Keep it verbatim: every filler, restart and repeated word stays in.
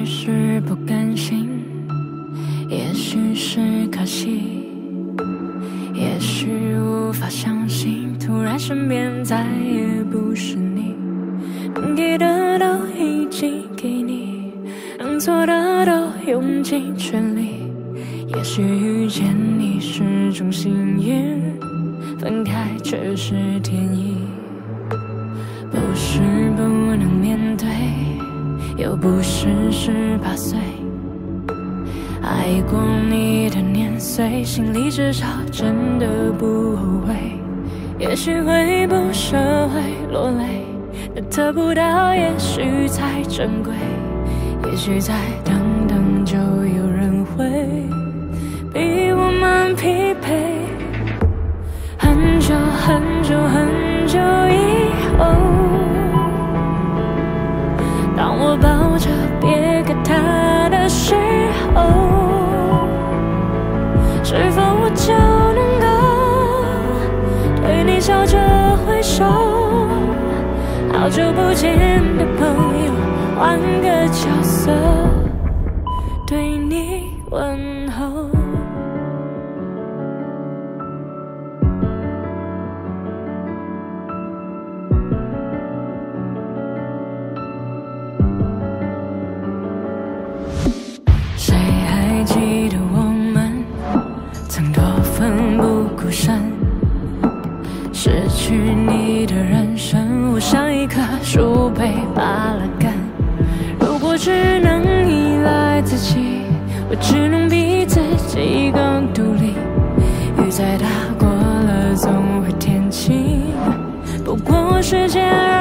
许是不甘心，也许是可惜，也许无法相信，突然身边再也不是你。能给的都已经给你，能做的都用尽全力。也许遇见你是种幸运，分开却是天意。不是不能面对，又不是十八岁。爱过你的年岁，心里至少真的不后悔。也许会不舍会落泪，但得不到也许才珍贵。也许再等等就有人会比我们匹配。很久很久很久以后，当我抱着别给他的时候，是否我就能够对你笑着挥手？好久不见的朋友，换个角色对你问候。谁还记得我们曾多奋不顾身？失去你的人生，我像一棵树被拔了根。如果只能依赖自己，我只能逼自己更独立。雨再大过了总会天晴，不过时间